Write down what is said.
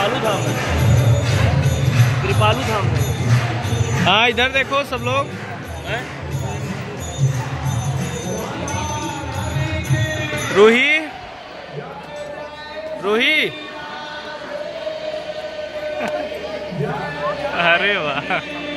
कृपालु धाम है, कृपालु धाम है। हाँ इधर देखो सब लोग। रूही, रूही अरे वाह।